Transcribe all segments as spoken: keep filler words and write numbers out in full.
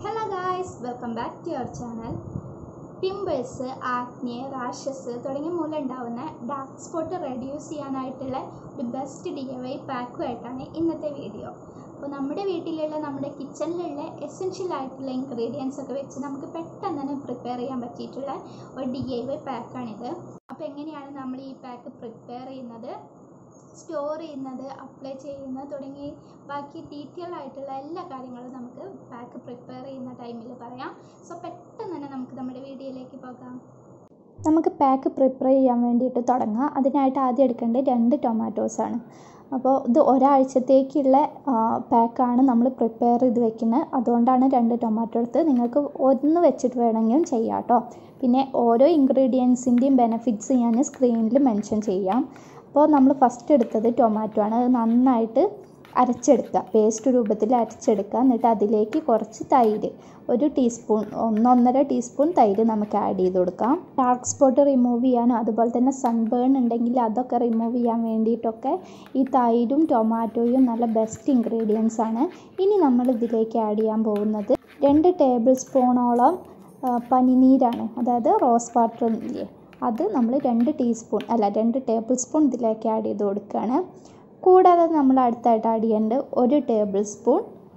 Hello guys, welcome back to our channel. Pimples, acne, rashes തുടങ്ങിയ മൂലം ഉണ്ടാവുന്ന dark spot reduce ചെയ്യാനായിട്ടുള്ള ഒരു ബെസ്റ്റ് ഡി ഐ വൈ പാക്കുമായിട്ടാണ് ഇന്നത്തെ വീഡിയോ. അപ്പോൾ നമ്മുടെ വീട്ടിലുള്ള നമ്മുടെ കിച്ചണിലുള്ള എസെൻഷ്യൽ ആയിട്ടുള്ള ഇൻഗ്രീഡിയൻസ് ഒക്കെ വെച്ച് നമുക്ക് പെട്ടെന്ന് തന്നെ പ്രിപ്പയർ ചെയ്യാൻ പറ്റിയിട്ടുള്ള ഒരു ഡി ഐ വൈ പാക്കാണിത്. അപ്പോൾ എങ്ങനെയാണ് നമ്മൾ ഈ പാക്ക് പ്രിപ്പയർ ചെയ്യുന്നത്, സ്റ്റോർ ചെയ്യുന്നത്, അപ്ലൈ ചെയ്യുന്നത് തുടങ്ങി ബാക്കി ഡീറ്റെയിൽ ആയിട്ടുള്ള എല്ലാ കാര്യങ്ങളും നമുക്ക് പാക്ക് പ്രിപ്പയർ ചെയ്യുന്ന ടൈമിൽ പറയാം. സോ പെട്ടെന്ന് തന്നെ നമുക്ക് നമ്മുടെ വീഡിയോയിലേക്ക് പോകാം. നമുക്ക് പാക്ക് പ്രിപ്പയർ ചെയ്യാൻ വേണ്ടിയിട്ട് തുടങ്ങാം. അതിനായിട്ട് ആദ്യം എടുക്കേണ്ടത് രണ്ട് ടൊമാറ്റോസാണ്. അപ്പോൾ ഇത് ഒരാഴ്ചത്തേക്കുള്ള പാക്കാണ് നമ്മൾ പ്രിപ്പയർ ചെയ്ത് വെക്കുന്നത്. അതുകൊണ്ടാണ് രണ്ട് ടൊമാറ്റോ എടുത്ത്. നിങ്ങൾക്ക് ഒന്ന് വെച്ചിട്ട് വേണമെങ്കിലും ചെയ്യാം കേട്ടോ. പിന്നെ ഓരോ ഇൻഗ്രീഡിയൻസിൻ്റെയും ബെനിഫിറ്റ്സ് ഞാൻ സ്ക്രീനിൽ മെൻഷൻ ചെയ്യാം. അപ്പോൾ നമ്മൾ ഫസ്റ്റ് എടുത്തത് ടൊമാറ്റോ ആണ്. അത് നന്നായിട്ട് അരച്ചെടുക്കുക, പേസ്റ്റ് രൂപത്തിൽ അരച്ചെടുക്കുക. എന്നിട്ട് അതിലേക്ക് കുറച്ച് തൈര്, ഒരു ടീസ്പൂൺ ഒന്നൊന്നര ടീസ്പൂൺ തൈര് നമുക്ക് ആഡ് ചെയ്ത് കൊടുക്കാം. ഡാർക്ക് സ്പോട്ട് റിമൂവ് ചെയ്യാനും അതുപോലെ തന്നെ സൺബേൺ ഉണ്ടെങ്കിൽ അതൊക്കെ റിമൂവ് ചെയ്യാൻ വേണ്ടിയിട്ടൊക്കെ ഈ തൈരും ടൊമാറ്റോയും നല്ല ബെസ്റ്റ് ഇൻഗ്രീഡിയൻസ് ആണ്. ഇനി നമ്മൾ ഇതിലേക്ക് ആഡ് ചെയ്യാൻ പോകുന്നത് രണ്ട് ടേബിൾ സ്പൂണോളം പനിനീരാണ്, അതായത് റോസ് വാട്ടർ ഇല്ലേ, അത് നമ്മൾ രണ്ട് ടീസ്പൂൺ അല്ല രണ്ട് ടേബിൾ സ്പൂൺ ഇതിലേക്ക് ആഡ് ചെയ്ത് കൊടുക്കുകയാണ്. കൂടാതെ നമ്മൾ അടുത്തായിട്ട് ആഡ് ചെയ്യേണ്ടത് ഒരു ടേബിൾ സ്പൂൺ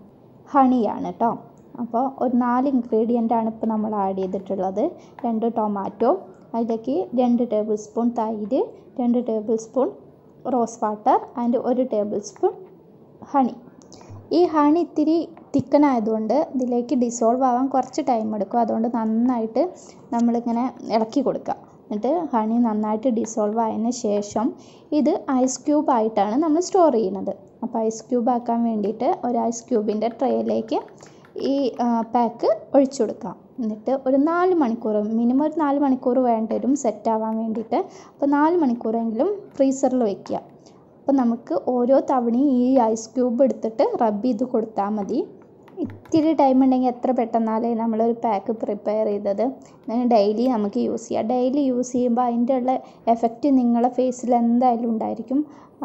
ഹണിയാണ് കേട്ടോ. അപ്പോൾ ഒരു നാല് ഇൻഗ്രീഡിയൻ്റാണ് ഇപ്പോൾ നമ്മൾ ആഡ് ചെയ്തിട്ടുള്ളത്. രണ്ട് ടൊമാറ്റോ, അതിലേക്ക് രണ്ട് ടേബിൾ സ്പൂൺ തൈര്, രണ്ട് tablespoon rose water and ഒരു ടേബിൾ സ്പൂൺ ഹണി. ഈ ഹണി ഇത്തിരി തിക്കനായതുകൊണ്ട് ഇതിലേക്ക് ഡിസോൾവ് ആവാൻ കുറച്ച് ടൈം എടുക്കും. അതുകൊണ്ട് നന്നായിട്ട് നമ്മളിങ്ങനെ ഇളക്കി കൊടുക്കുക. എന്നിട്ട് ഹണി നന്നായിട്ട് ഡിസോൾവ് ആയതിന് ശേഷം ഇത് ഐസ് ക്യൂബ് ആയിട്ടാണ് നമ്മൾ സ്റ്റോർ ചെയ്യുന്നത്. അപ്പോൾ ഐസ് ക്യൂബ് ആക്കാൻ വേണ്ടിയിട്ട് ഒരു ഐസ് ക്യൂബിൻ്റെ ട്രേയിലേക്ക് ഈ പാക്ക് ഒഴിച്ചു കൊടുക്കാം. എന്നിട്ട് ഒരു നാല് മണിക്കൂർ മിനിമം ഒരു നാല് മണിക്കൂർ വേണ്ട വരും സെറ്റ് ആവാൻ വേണ്ടിയിട്ട്. അപ്പോൾ നാല് മണിക്കൂറെങ്കിലും ഫ്രീസറിൽ വയ്ക്കുക. അപ്പോൾ നമുക്ക് ഓരോ തവണയും ഈ ഐസ് ക്യൂബ് എടുത്തിട്ട് റബ്ബ് ചെയ്ത് കൊടുത്താൽ മതി. ഇത്തിരി ടൈം ഉണ്ടെങ്കിൽ എത്ര പെട്ടെന്നാലേ നമ്മളൊരു പാക്ക് പ്രിപ്പയർ ചെയ്തത്. അങ്ങനെ ഡെയിലി നമുക്ക് യൂസ് ചെയ്യാം. ഡെയിലി യൂസ് ചെയ്യുമ്പോൾ അതിൻ്റെ ഉള്ള എഫക്റ്റ് നിങ്ങളുടെ ഫേസിൽ എന്തായാലും ഉണ്ടായിരിക്കും.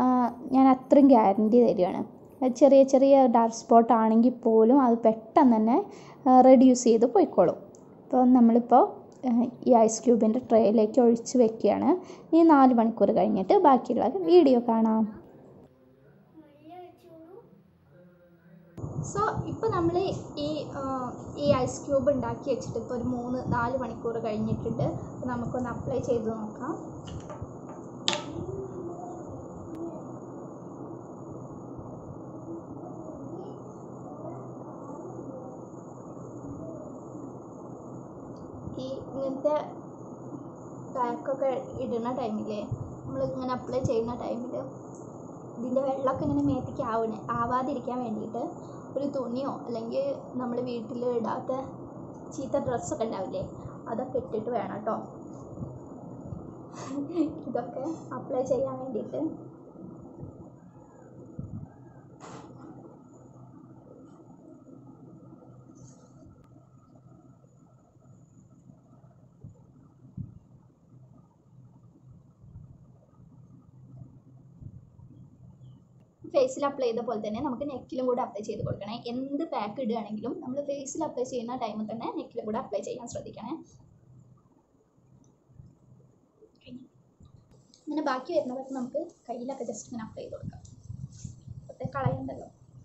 ഞാൻ അത്രയും ഗ്യാരൻറ്റി തരികയാണ്. ചെറിയ ചെറിയ ഡാർക്ക് സ്പോട്ട് ആണെങ്കിൽ പോലും അത് പെട്ടെന്ന് തന്നെ റെഡ്യൂസ് ചെയ്ത് പോയിക്കോളും. അപ്പോൾ നമ്മളിപ്പോൾ ഈ ഐസ് ക്യൂബിൻ്റെ ട്രേയിലേക്ക് ഒഴിച്ച് വെക്കുകയാണ്. ഈ നാല് മണിക്കൂർ കഴിഞ്ഞിട്ട് ബാക്കിയുള്ള വീഡിയോ കാണാം. സോ ഇപ്പോൾ നമ്മൾ ഈ ഈ ഐസ് ക്യൂബ് ഉണ്ടാക്കി വെച്ചിട്ട് ഇപ്പോൾ ഒരു മൂന്ന് നാല് മണിക്കൂർ കഴിഞ്ഞിട്ടുണ്ട്. അപ്പോൾ നമുക്കൊന്ന് അപ്ലൈ ചെയ്ത് നോക്കാം. ഈ ഇങ്ങനത്തെ പാക്കൊക്കെ ഇടുന്ന ടൈമിൽ നമ്മളിങ്ങനെ അപ്ലൈ ചെയ്യുന്ന ടൈമിൽ ഇതിൻ്റെ വെള്ളമൊക്കെ ഇങ്ങനെ മേത്തേക്ക് ആവണേ ആവാതിരിക്കാൻ വേണ്ടിയിട്ട് ഒരു തുണിയോ അല്ലെങ്കിൽ നമ്മൾ വീട്ടിൽ ഇടാത്ത ചീത്ത ഡ്രസ്സൊക്കെ ഉണ്ടാവില്ലേ, അതൊക്കെ ഇട്ടിട്ട് വേണം കേട്ടോ ഇതൊക്കെ അപ്ലൈ ചെയ്യാൻ വേണ്ടിയിട്ട്. ഫേസിൽ അപ്ലൈ ചെയ്ത പോലെ തന്നെ നമുക്ക് നെക്കിലും കൂടെ അപ്ലൈ ചെയ്ത് കൊടുക്കണേ. എന്ത് പാക്ക് ഇടുകയാണെങ്കിലും നമ്മൾ ഫേസിൽ അപ്ലൈ ചെയ്യുന്ന ടൈമിൽ തന്നെ നെക്കിലും കൂടെ അപ്ലൈ ചെയ്യാൻ ശ്രദ്ധിക്കണേ. ഇങ്ങനെ ബാക്കി വരുന്നതൊക്കെ നമുക്ക് കയ്യിലൊക്കെ ജസ്റ്റ് ഇങ്ങനെ അപ്ലൈ ചെയ്ത് കൊടുക്കാം. അപ്പോഴത്തെ കളയണ്ടല്ലോ.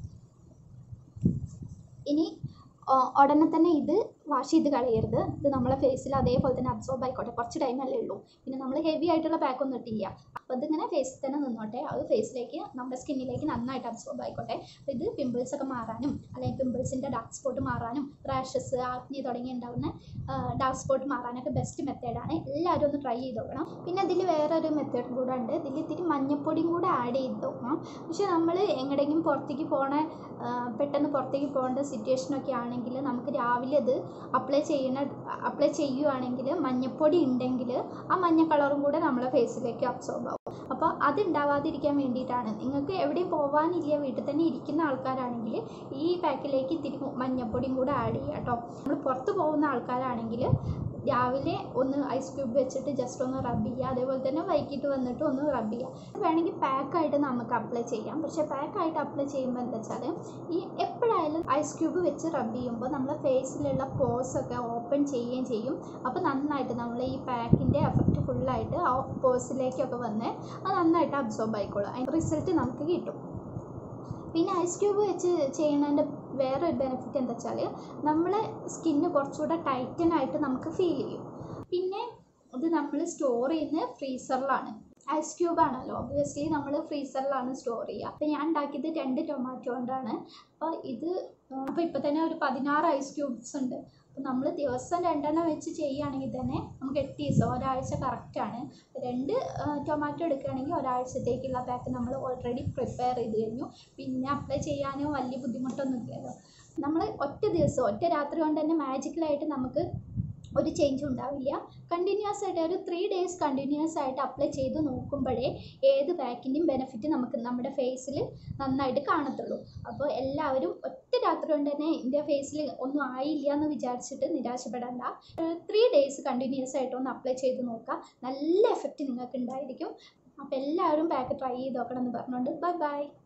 ഇനി ഉടനെ തന്നെ ഇത് വാഷ് ചെയ്ത് കളയരുത്. ഇത് നമ്മളെ ഫേസിൽ അതേപോലെ തന്നെ അബ്സോർബ് ആയിക്കോട്ടെ. കുറച്ച് ടൈമല്ലേ ഉള്ളൂ. പിന്നെ നമ്മൾ ഹെവി ആയിട്ടുള്ള പാക്കൊന്നും ഇട്ടില്ല. അപ്പോൾ ഇതിങ്ങനെ ഫേസിൽ തന്നെ നിന്നോട്ടെ. അത് ഫേസിലേക്ക് നമ്മുടെ സ്കിന്നിലേക്ക് നന്നായിട്ട് അബ്സോർബ് ആയിക്കോട്ടെ. അപ്പോൾ ഇത് പിമ്പിൾസൊക്കെ മാറാനും അല്ലെങ്കിൽ പിമ്പിൾസിൻ്റെ ഡാർക്ക് സ്പോട്ട് മാറാനും റാഷസ്, ആക്നെ തുടങ്ങി ഉണ്ടാകുന്ന ഡാർക്ക് സ്പോട്ട് മാറാനൊക്കെ ബെസ്റ്റ് മെത്തേഡാണ്. എല്ലാവരും ഒന്ന് ട്രൈ ചെയ്ത് നോക്കണം. പിന്നെ ഇതിൽ വേറൊരു മെത്തേഡ് കൂടെ ഉണ്ട്. ഇതിൽ ഇത്തിരി മഞ്ഞപ്പൊടിയും കൂടെ ആഡ് ചെയ്ത് നോക്കണം. പക്ഷേ നമ്മൾ എങ്ങടെയെങ്കിലും പുറത്തേക്ക് പോകണ പെട്ടെന്ന് പുറത്തേക്ക് പോകേണ്ട സിറ്റുവേഷനൊക്കെ ആണെങ്കിൽ നമുക്ക് രാവിലെ ഇത് അപ്ലൈ ചെയ്യുന്ന അപ്ലൈ ചെയ്യുകയാണെങ്കിൽ മഞ്ഞപ്പൊടി ഉണ്ടെങ്കിൽ ആ മഞ്ഞ കളറും കൂടെ നമ്മളെ ഫേസിലേക്ക് അബ്സോർബ് ആവും. അപ്പോൾ അത് ഉണ്ടാവാതിരിക്കാൻ വേണ്ടിയിട്ടാണ്. നിങ്ങൾക്ക് എവിടെയും പോകാനില്ല, വീട്ടിൽ തന്നെ ഇരിക്കുന്ന ആൾക്കാരാണെങ്കിൽ ഈ പാക്കിലേക്ക് ഇത്തിരി മഞ്ഞപ്പൊടിയും കൂടെ ആഡ് ചെയ്യുക കേട്ടോ. നമ്മൾ പുറത്ത് പോകുന്ന ആൾക്കാരാണെങ്കിൽ രാവിലെ ഒന്ന് ഐസ് ക്യൂബ് വെച്ചിട്ട് ജസ്റ്റ് ഒന്ന് റബ്ബ് ചെയ്യുക, അതേപോലെ തന്നെ വൈകിട്ട് വന്നിട്ട് ഒന്ന് റബ്ബ് ചെയ്യുക. വേണമെങ്കിൽ പാക്കായിട്ട് നമുക്ക് അപ്ലൈ ചെയ്യാം. പക്ഷേ പാക്കായിട്ട് അപ്ലൈ ചെയ്യുമ്പോൾ എന്താ വെച്ചാൽ ഈ എപ്പോഴായാലും ഐസ് ക്യൂബ് വെച്ച് റബ്ബ് ചെയ്യുമ്പോൾ നമ്മുടെ ഫേസിലുള്ള പോഴ്സൊക്കെ ഓപ്പൺ ചെയ്യുകയും ചെയ്യും. അപ്പോൾ നന്നായിട്ട് നമ്മൾ ഈ പാക്കിൻ്റെ എഫക്റ്റ് ഫുള്ളായിട്ട് ആ പോഴ്സിലേക്കൊക്കെ വന്ന് അത് നന്നായിട്ട് അബ്സോർബ് ആയിക്കോളും. അതിൻ്റെ റിസൾട്ട് നമുക്ക് കിട്ടും. പിന്നെ ഐസ് ക്യൂബ് വെച്ച് ചെയ്യുന്നതിൻ്റെ വേറൊരു ബെനിഫിറ്റ് എന്താ വെച്ചാൽ നമ്മളെ സ്കിന്ന് കുറച്ചുകൂടെ ടൈറ്റനായിട്ട് നമുക്ക് ഫീൽ ചെയ്യും. പിന്നെ ഇത് നമ്മൾ സ്റ്റോർ ചെയ്യുന്നത് ഫ്രീസറിലാണ്. ഐസ് ക്യൂബ് ആണല്ലോ, ഒബ്വിയസ്ലി നമ്മൾ ഫ്രീസറിലാണ് സ്റ്റോർ ചെയ്യുക. അപ്പോൾ ഞാൻ ഉണ്ടാക്കിയത് രണ്ട് ടൊമാറ്റോ കൊണ്ടാണ്. അപ്പോൾ ഇത് അപ്പോൾ ഇപ്പോൾ തന്നെ ഒരു പതിനാറ് ഐസ് ക്യൂബ്സ് ഉണ്ട്. അപ്പോൾ നമ്മൾ ദിവസം രണ്ടെണ്ണം വെച്ച് ചെയ്യുകയാണെങ്കിൽ തന്നെ നമുക്ക് എട്ട് ദിവസം ഒരാഴ്ച കറക്റ്റാണ്. രണ്ട് ടൊമാറ്റോ എടുക്കുകയാണെങ്കിൽ ഒരാഴ്ചത്തേക്കുള്ള പാക്ക് നമ്മൾ ഓൾറെഡി പ്രിപ്പയർ ചെയ്ത് കഴിഞ്ഞു. പിന്നെ അപ്ലൈ ചെയ്യാനോ വലിയ ബുദ്ധിമുട്ടൊന്നും ഇല്ലല്ലോ. നമ്മൾ ഒറ്റ ദിവസം ഒറ്റ രാത്രി കൊണ്ട് തന്നെ മാജിക്കലായിട്ട് നമുക്ക് ഒരു ചേഞ്ചും ഉണ്ടാവില്ല. കണ്ടിന്യൂസ് ആയിട്ട് ഒരു ത്രീ ഡേയ്സ് കണ്ടിന്യൂസ് ആയിട്ട് അപ്ലൈ ചെയ്ത് നോക്കുമ്പോഴേ ഏത് പാക്കിൻ്റെയും ബെനിഫിറ്റ് നമുക്ക് നമ്മുടെ ഫേസിൽ നന്നായിട്ട് കാണത്തുള്ളൂ. അപ്പോൾ എല്ലാവരും ഒറ്റ രാത്രി കൊണ്ട് തന്നെ എൻ്റെ ഫേസിൽ ഒന്നും ആയില്ല എന്ന് വിചാരിച്ചിട്ട് നിരാശപ്പെടേണ്ട. ത്രീ ഡേയ്സ് കണ്ടിന്യൂസ് ആയിട്ട് ഒന്ന് അപ്ലൈ ചെയ്ത് നോക്കുക, നല്ല എഫക്റ്റ് നിങ്ങൾക്ക് ഉണ്ടായിരിക്കും. അപ്പോൾ എല്ലാവരും പാക്ക് ട്രൈ ചെയ്ത് നോക്കണം എന്ന് പറഞ്ഞുകൊണ്ട് ബൈ ബൈ.